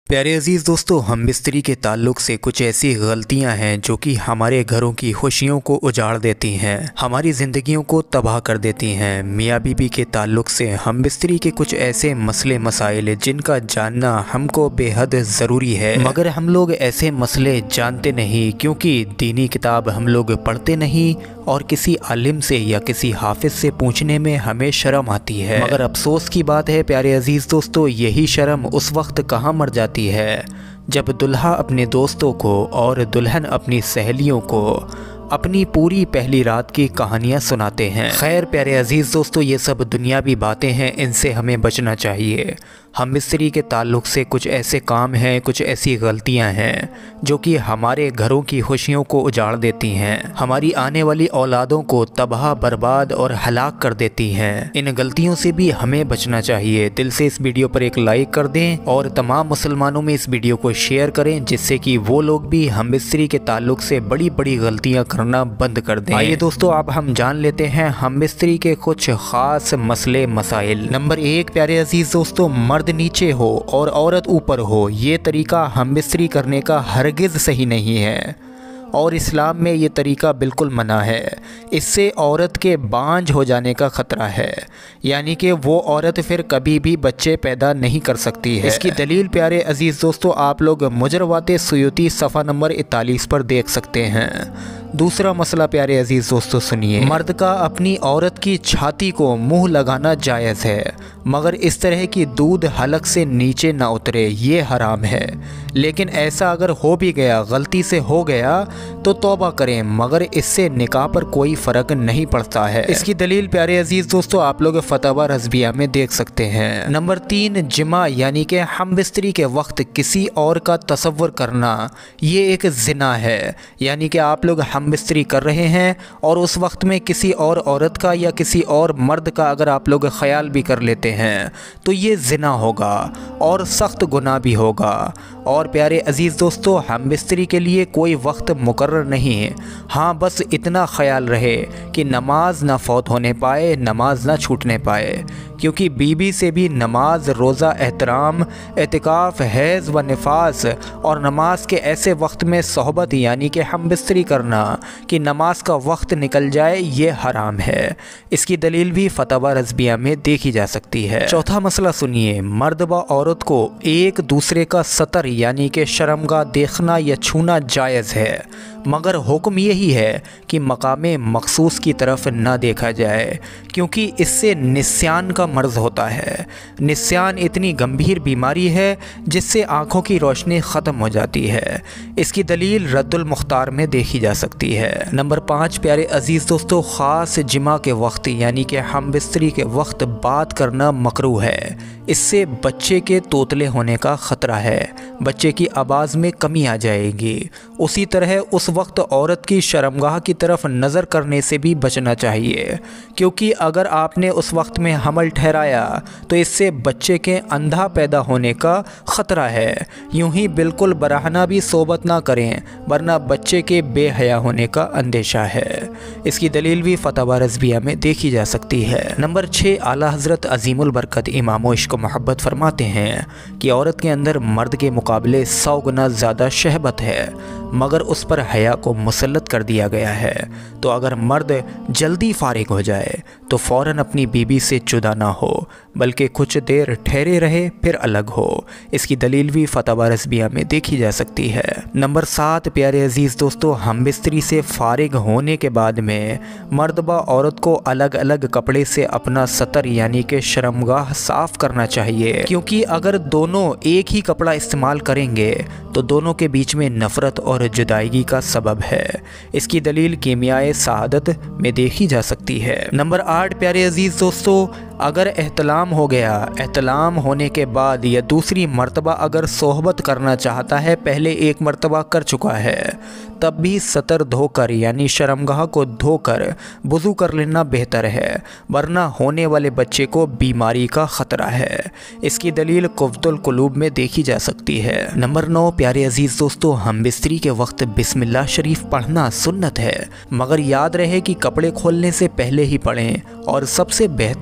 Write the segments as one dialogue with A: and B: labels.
A: प्यारे अजीज़ दोस्तों, हम बिस्तरी के ताल्लुक़ से कुछ ऐसी गलतियां हैं जो कि हमारे घरों की खुशियों को उजाड़ देती हैं, हमारी ज़िंदगियों को तबाह कर देती हैं। मियाँ बीबी के ताल्लुक़ से हम बिस्तरी के कुछ ऐसे मसले मसाइल जिनका जानना हमको बेहद ज़रूरी है, मगर हम लोग ऐसे मसले जानते नहीं क्योंकि दीनी किताब हम लोग पढ़ते नहीं और किसी आलिम से या किसी हाफिज़ से पूछने में हमें शर्म आती है। मगर अफसोस की बात है प्यारे अजीज़ दोस्तों, यही शर्म उस वक्त कहाँ मर जाती है जब दुल्हा अपने दोस्तों को और दुल्हन अपनी सहेलियों को अपनी पूरी पहली रात की कहानियाँ सुनाते हैं। खैर प्यारे अजीज़ दोस्तों, ये सब दुनियावी बातें हैं, इनसे हमें बचना चाहिए। हम बिस्तरी के ताल्लुक़ से कुछ ऐसे काम हैं, कुछ ऐसी गलतियां हैं जो कि हमारे घरों की खुशियों को उजाड़ देती हैं, हमारी आने वाली औलादों को तबाह बर्बाद और हलाक कर देती हैं। इन गलतियों से भी हमें बचना चाहिए। दिल से इस वीडियो पर एक लाइक कर दें और तमाम मुसलमानों में इस वीडियो को शेयर करें, जिससे कि वो लोग भी हम बिस्तरी के ताल्लुक़ से बड़ी बड़ी गलतियाँ करना बंद कर दें। आइए दोस्तों, अब हम जान लेते हैं हम बिस्तरी के कुछ ख़ास मसले मसाइल। नंबर 1 प्यारे अजीज़ दोस्तों, मर्द नीचे हो और औरत ऊपर हो, ये तरीका हम बिस्तरी करने का हरगिज़ सही नहीं है और इस्लाम में ये तरीका बिल्कुल मना है। इससे औरत के बांझ हो जाने का ख़तरा है, यानी कि वो औरत फिर कभी भी बच्चे पैदा नहीं कर सकती है। इसकी दलील प्यारे अजीज़ दोस्तों आप लोग मुजरवाते सुयूती सफ़ा नंबर 41 पर देख सकते हैं। दूसरा मसला प्यारे अजीज़ दोस्तों सुनिए, मर्द का अपनी औरत की छाती को मुंह लगाना जायज़ है, मगर इस तरह की दूध हलक से नीचे ना उतरे, ये हराम है। लेकिन ऐसा अगर हो भी गया, गलती से हो गया, तो तौबा करें, मगर इससे निकाह पर कोई फ़र्क नहीं पड़ता है। इसकी दलील प्यारे अजीज़ दोस्तों आप लोग फतवा रज़विया में देख सकते हैं। नंबर 3 जिमा, यानी कि हम बिस्तरी के वक्त किसी और का तसव्वुर करना, ये एक ज़िना है। यानी कि आप लोग हम बिस्तरी कर रहे हैं और उस वक्त में किसी और औरत का या किसी और मर्द का अगर आप लोग ख्याल भी कर लेते हैं तो ये ज़िना होगा और सख्त गुनाह भी होगा। और प्यारे अजीज़ दोस्तों, हम बिस्तरी के लिए कोई वक्त मुकर्रर नहीं है। हाँ, बस इतना ख्याल रहे कि नमाज ना फौत होने पाए, नमाज ना छूटने पाए, क्योंकि बीबी से भी नमाज, रोज़ा, एहतराम, एतिकाफ़, हैज़ व निफास और नमाज के ऐसे वक्त में सोहबत यानी कि हम बिस्तरी करना कि नमाज का वक्त निकल जाए, ये हराम है। इसकी दलील भी फतवा रज़विया में देखी जा सकती है। चौथा मसला सुनिए, मर्द व औरत को एक दूसरे का सतर यानी कि शर्मगाह देखना या छूना जायज़ है, मगर हुक्म यही है कि मकामे मखसूस की तरफ ना देखा जाए, क्योंकि इससे निस्यान का मर्ज़ होता है। निस्यान इतनी गंभीर बीमारी है जिससे आँखों की रोशनी ख़त्म हो जाती है। इसकी दलील रद्दुल मुख्तार में देखी जा सकती है। नंबर 5 प्यारे अजीज़ दोस्तों, ख़ास जिमा के वक्त यानी कि हम बिस्तरी के वक्त बात करना मकरूह है। इससे बच्चे के तोतले होने का ख़तरा है, बच्चे की आवाज़ में कमी आ जाएगी। उसी तरह उस वक्त औरत की शर्मगाह की तरफ नज़र करने से भी बचना चाहिए, क्योंकि अगर आपने उस वक्त में हमल ठहराया तो इससे बच्चे के अंधा पैदा होने का ख़तरा है। यूं ही बिल्कुल बराहना भी सोबत ना करें, वरना बच्चे के बेहया होने का अंदेशा है। इसकी दलील भी फतवा रज़विया में देखी जा सकती है। नंबर 6 आला हज़रत अज़ीमुल बरकत इमाम इश्क़ मोहब्बत फरमाते हैं कि औरत के अंदर मर्द के मुकाबले 100 गुना ज़्यादा शहबत है, मगर उस पर हया को मुसल्लत कर दिया गया है। तो अगर मर्द जल्दी फारिग हो जाए तो फ़ौरन अपनी बीबी से जुदा ना हो, बल्कि कुछ देर ठहरे रहे फिर अलग हो। इसकी दलील भी फतवा रज़विया में देखी जा सकती है। नंबर 7 प्यारे अजीज़ दोस्तों, हम बिस्तरी से फारिग होने के बाद में मर्द व औरत को अलग अलग कपड़े से अपना सतर यानी कि शर्मगाह साफ़ करना चाहिए, क्योंकि अगर दोनों एक ही कपड़ा इस्तेमाल करेंगे तो दोनों के बीच में नफ़रत और जुदाईगी का सबब है। इसकी दलील कीमियाए सआदत में देखी जा सकती है। नंबर 8 प्यारे अजीज़ दोस्तों, अगर एहतलाम हो गया, एहतलाम होने के बाद या दूसरी मर्तबा अगर सोहबत करना चाहता है, पहले एक मर्तबा कर चुका है, तब भी सतर धोकर यानी शर्मगाह को धोकर वज़ू कर लेना बेहतर है, वरना होने वाले बच्चे को बीमारी का ख़तरा है। इसकी दलील कुव्वतुल कुलूब में देखी जा सकती है। नंबर 9 प्यारे अजीज़ दोस्तों, हम बिस्तरी के वक्त बिस्मिल्लाह शरीफ पढ़ना सुन्नत है, मगर याद रहे कि कपड़े खोलने से पहले ही पढ़ें, और सबसे बेहतर है कि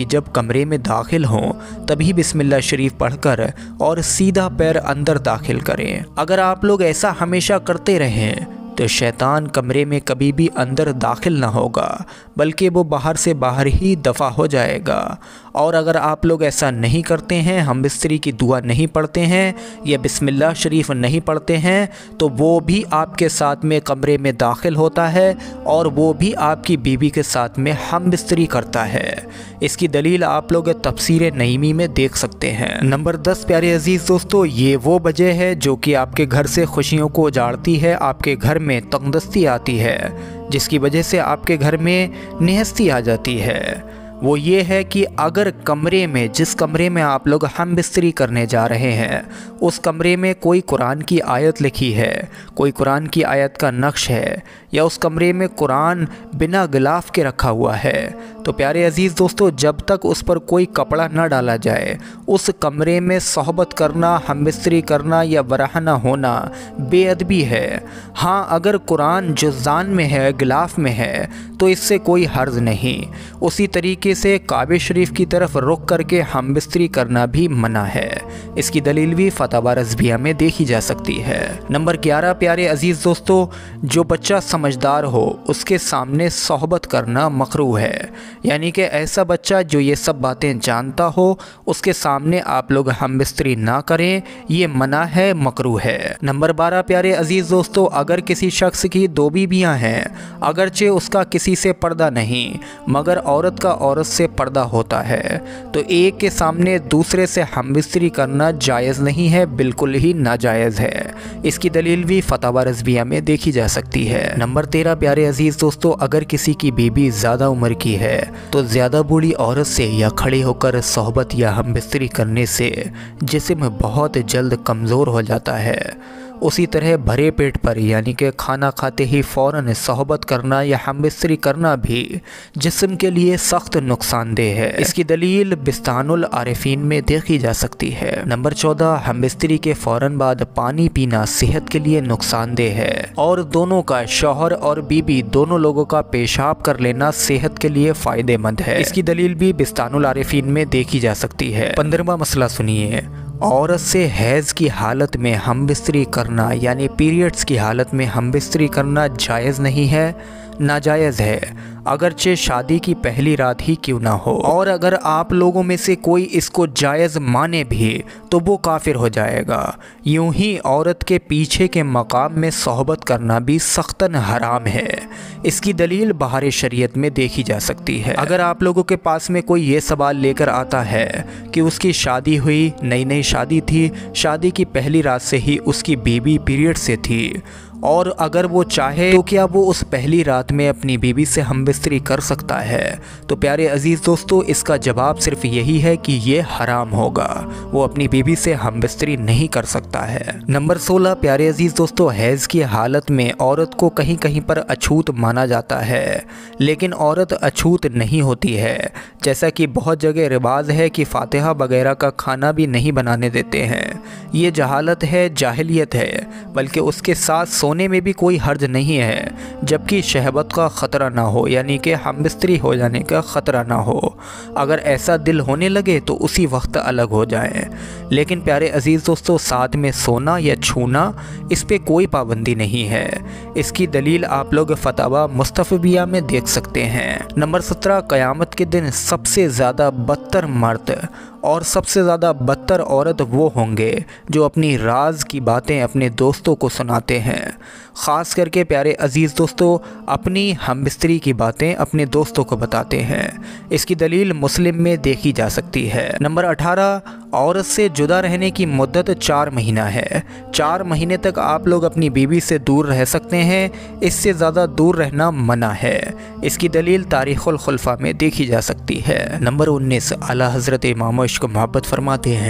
A: जब कमरे में दाखिल हों तभी बिस्मिल्लाह शरीफ पढ़कर और सीधा पैर अंदर दाखिल करें। अगर आप लोग ऐसा हमेशा करते रहें तो शैतान कमरे में कभी भी अंदर दाखिल ना होगा, बल्कि वो बाहर से बाहर ही दफ़ा हो जाएगा। और अगर आप लोग ऐसा नहीं करते हैं, हम बिस्तरी की दुआ नहीं पढ़ते हैं या बिस्मिल्लाह शरीफ नहीं पढ़ते हैं, तो वो भी आपके साथ में कमरे में दाखिल होता है और वो भी आपकी बीवी के साथ में हम बिस्तरी करता है। इसकी दलील आप लोग तफसीर नईमी में देख सकते हैं। नंबर 10 प्यारे अजीज़ दोस्तों, ये वो वजह है जो कि आपके घर से खुशियों को उजाड़ती है, आपके घर में तंगदस्ती आती है, जिसकी वजह से आपके घर में निहस्ती आ जाती है। वो ये है कि अगर कमरे में, जिस कमरे में आप लोग हम बिस्तरी करने जा रहे हैं, उस कमरे में कोई कुरान की आयत लिखी है, कोई कुरान की आयत का नक्श है, या उस कमरे में कुरान बिना गिलाफ के रखा हुआ है, तो प्यारे अजीज़ दोस्तों, जब तक उस पर कोई कपड़ा न डाला जाए, उस कमरे में सोहबत करना, हम बिस्तरी करना या बरहना होना बेअदबी है। हाँ, अगर कुरान जुज़ान में है, गिलाफ में है, तो इससे कोई हर्ज नहीं। उसी तरीके से काबे शरीफ की तरफ रुख करके हम बिस्तरी करना भी मना है। इसकी दलील भी फतवा रज़विया में देखी जा सकती है। नंबर 11 प्यारे अजीज़ दोस्तों, जो बच्चा समझदार हो उसके सामने सोहबत करना मकरूह है, यानी कि ऐसा बच्चा जो ये सब बातें जानता हो उसके सामने आप लोग हम बिस्तरी ना करें, ये मना है, मकरूह है। नंबर 12 प्यारे अजीज़ दोस्तों, अगर किसी शख्स की 2 बीवियाँ हैं, अगरचे उसका किसी से पर्दा नहीं मगर औरत का औरत से पर्दा होता है, तो एक के सामने दूसरे से हम बिस्तरी करना जायज़ नहीं है, बिल्कुल ही नाजायज़ है। इसकी दलील भी फतवा रज़विया में देखी जा सकती है। नंबर 13 प्यारे अजीज़ दोस्तों, अगर किसी की बीबी ज़्यादा उम्र की है तो ज़्यादा बूढ़ी औरत से या खड़े होकर सोहबत या हम बिस्तरी करने से जिस्म बहुत जल्द कमज़ोर हो जाता है। उसी तरह भरे पेट पर, यानी कि खाना खाते ही फ़ौरन सोहबत करना या हम बिस्तरी करना भी जिस्म के लिए सख्त नुकसानदेह है। इसकी दलील बिस्तानुल आरिफीन में देखी जा सकती है। नंबर 14 हम बिस्तरी के फ़ौरन बाद पानी पीना सेहत के लिए नुकसानदेह है, और दोनों का, शौहर और बीबी दोनों लोगों का पेशाब कर लेना सेहत के लिए फ़ायदेमंद है। इसकी दलील भी बिस्तानुल आरिफीन में देखी जा सकती है। 15वां मसला सुनिए, औरत से हैज़ की हालत में हम बिस्तरी करना, यानी पीरियड्स की हालत में हम बिस्तरी करना जायज़ नहीं है, नाजायज़ है, अगरचे शादी की पहली रात ही क्यों ना हो। और अगर आप लोगों में से कोई इसको जायज़ माने भी तो वो काफिर हो जाएगा। यूं ही औरत के पीछे के मकाम में सोहबत करना भी सख्तन हराम है। इसकी दलील बहार शरीयत में देखी जा सकती है। अगर आप लोगों के पास में कोई ये सवाल लेकर आता है कि उसकी शादी हुई, नई नई शादी थी, शादी की पहली रात से ही उसकी बीवी पीरियड से थी, और अगर वो चाहे तो क्या वो उस पहली रात में अपनी बीवी से हम बिस्तरी कर सकता है, तो प्यारे अजीज़ दोस्तों, इसका जवाब सिर्फ यही है कि ये हराम होगा, वो अपनी बीवी से हम बिस्तरी नहीं कर सकता है। नंबर 16 प्यारे अजीज़ दोस्तों, हैज़ की हालत में औरत को कहीं कहीं पर अछूत माना जाता है, लेकिन औरत अछूत नहीं होती है। जैसा कि बहुत जगह रिवाज है कि फातिहा वगैरह का खाना भी नहीं बनाने देते हैं। ये जहालत है, जाहिलियत है, बल्कि उसके साथ सोने में भी कोई हर्ज नहीं है, जबकि शहवत का ख़तरा ना हो, यानी कि हम बिस्तरी हो जाने का ख़तरा ना हो। अगर ऐसा दिल होने लगे तो उसी वक्त अलग हो जाएं। लेकिन प्यारे अजीज़ दोस्तों, साथ में सोना या छूना, इस पे कोई पाबंदी नहीं है। इसकी दलील आप लोग फतवा मुस्तफ़बिया में देख सकते हैं। नंबर 17 क़यामत के दिन सबसे ज़्यादा बदतर मर्द और सबसे ज़्यादा बदतर औरत वो होंगे जो अपनी राज की बातें अपने दोस्तों को सुनाते हैं। ख़ास करके प्यारे अजीज़ दोस्तों, अपनी हम बिस्तरी की बातें अपने दोस्तों को बताते हैं। इसकी दलील मुस्लिम में देखी जा सकती है। नंबर 18 औरत से जुदा रहने की मुद्दत 4 महीना है। 4 महीने तक आप लोग अपनी बीवी से दूर रह सकते हैं, इससे ज़्यादा दूर रहना मना है। इसकी दलील तारीख़ुल खुलफा में देखी जा सकती है। नंबर 19 आला हज़रत इमाम इश्क़ मोहब्बत फरमाते हैं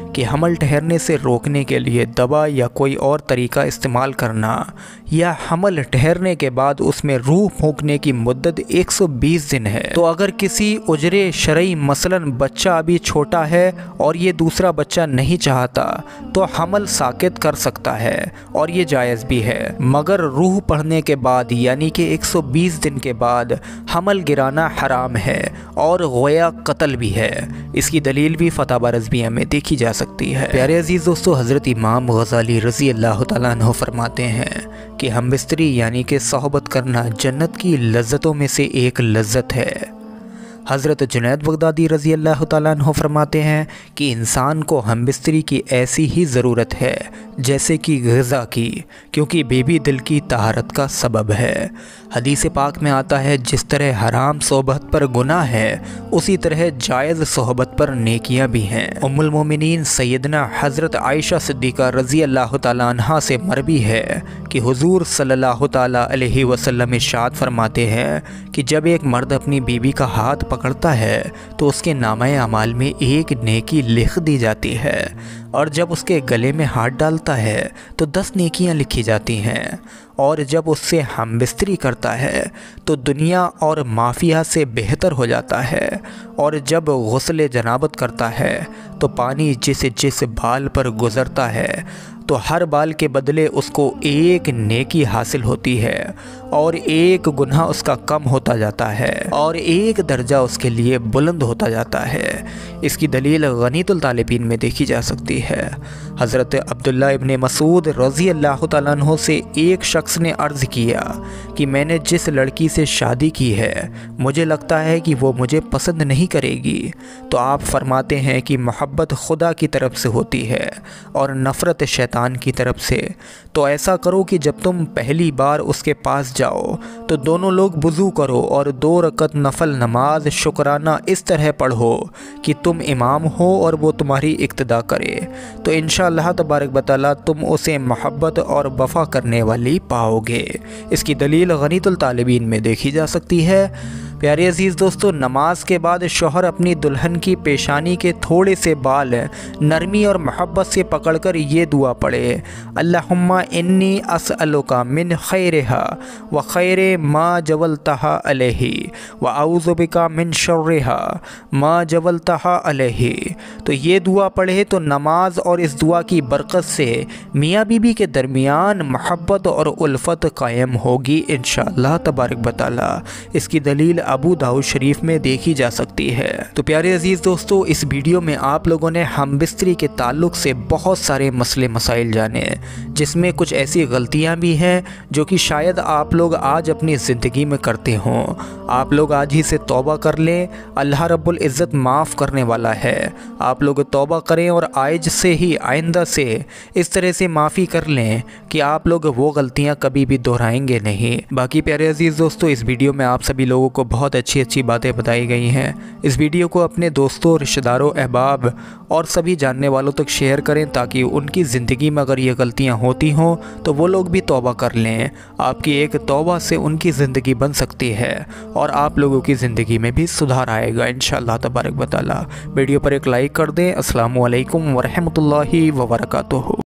A: कि हमल ठहरने से रोकने के लिए दवा या कोई और तरीका इस्तेमाल करना, या हमल ठहरने के बाद उसमें रूह फूंकने की मुद्दत 120 दिन है। तो अगर किसी उजरे शरई मसलन बच्चा अभी छोटा है और ये दूसरा बच्चा नहीं चाहता तो हमल साकित कर सकता है और ये जायज़ भी है, मगर रूह पढ़ने के बाद यानी कि 120 दिन के बाद हमल गिराना हराम है और गोया कत्ल भी है। इसकी दलील भी फतवा रज़विया में देखी जा सकती है। प्यारे अजीज़ दोस्तों, हज़रत इमाम गज़ाली रज़ी अल्लाह तआला अन्हु फरमाते हैं कि हमबिस्तरी यानी कि सोहबत करना जन्नत की लज्जतों में से एक लज्जत है। हज़रत जुनैद बगदादी रज़ी अल्लाह तआला अन्हु फरमाते हैं कि इंसान को हमबिस्तरी की ऐसी ही ज़रूरत है जैसे कि ग़िज़ा की, क्योंकि बेबी दिल की तहारत का सबब है। हदीस पाक में आता है, जिस तरह हराम सोहबत पर गुनाह है उसी तरह जायज़ सोहबत पर नेकियां भी हैं। उम्मुल मोमिनीन सैयदना हज़रत आयशा सिद्दीक़ा रज़ी अल्लाह तआला अन्हा से मरवी है कि हुज़ूर सल्लल्लाहु तआला अलैहि वसल्लम इरशाद फरमाते हैं कि जब एक मर्द अपनी बीवी का हाथ पकड़ता है तो उसके नामे अमाल में एक नेकी लिख दी जाती है, और जब उसके गले में हाथ डालता है तो 10 नेकियां लिखी जाती हैं, और जब उससे हमबिस्तरी करता है तो दुनिया और माफिया से बेहतर हो जाता है, और जब गुस्ल जनाबत करता है तो पानी जिस बाल पर गुज़रता है तो हर बाल के बदले उसको एक नेकी हासिल होती है, और एक गुनाह उसका कम होता जाता है और एक दर्जा उसके लिए बुलंद होता जाता है। इसकी दलील गनीतुल तालिबीन में देखी जा सकती है। हज़रत अब्दुल्ला इब्ने मसूद रज़ी अल्लाह तआला अन्हु से एक शख्स ने अर्ज़ किया कि मैंने जिस लड़की से शादी की है मुझे लगता है कि वो मुझे पसंद नहीं करेगी, तो आप फरमाते हैं कि मोहब्बत खुदा की तरफ से होती है और नफ़रत शैतान की तरफ से। तो ऐसा करो कि जब तुम पहली बार उसके पास जाओ तो दोनों लोग वुज़ू करो और 2 रकत नफल नमाज शुक्राना इस तरह पढ़ो कि तुम इमाम हो और वो तुम्हारी इक्तदा करे, तो इंशाअल्लाह तबारक व तआला तुम उसे मोहब्बत और वफ़ा करने वाली पाओगे। इसकी दलील गनीतुल तालिबीन में देखी जा सकती है। प्यारे अजीज़ दोस्तों, नमाज के बाद शौहर अपनी दुल्हन की पेशानी के थोड़े से बाल नरमी और मोहब्बत से पकड़कर ये दुआ पढ़े, अल्लाहुम्मा इन्नी असअलुका मिन खैरिहा व खैरे मा जवलतहा अलैहि व अऊज़ु बिका मिन शर्रिहा मा जवलतहा अलैहि। तो ये दुआ पढ़े तो नमाज और इस दुआ की बरकत से मियाँ बीबी के दरमियान मोहब्बत और उल्फत कायम होगी इंशाअल्लाह तबारक व तआला। इसकी दलील अबू दाऊद शरीफ में देखी जा सकती है। तो प्यारे अजीज़ दोस्तों, इस वीडियो में आप लोगों ने हमबिस्तरी के ताल्लुक़ से बहुत सारे मसले मसाइल जाने, जिसमें कुछ ऐसी गलतियां भी हैं जो कि शायद आप लोग आज अपनी ज़िंदगी में करते हों। आप लोग आज ही से तौबा कर लें, अल्लाह रब्बुल इज़्ज़त माफ़ करने वाला है। आप लोग तौबा करें और आज से ही आइंदा से इस तरह से माफ़ी कर लें कि आप लोग वो गलतियाँ कभी भी दोहराएंगे नहीं। बाकी प्यारे अजीज़ दोस्तों, इस वीडियो में आप सभी लोगों को बहुत अच्छी बातें बताई गई हैं। इस वीडियो को अपने दोस्तों, रिश्तेदारों, अहबाब और सभी जानने वालों तक शेयर करें ताकि उनकी ज़िंदगी में अगर ये गलतियाँ होती हों तो वो लोग भी तौबा कर लें। आपकी एक तौबा से उनकी ज़िंदगी बन सकती है और आप लोगों की ज़िंदगी में भी सुधार आएगा इंशाअल्लाह तबारक व तआला। वीडियो पर एक लाइक कर दें। अस्सलामु अलैकुम व रहमतुल्लाहि व बरकातुहू।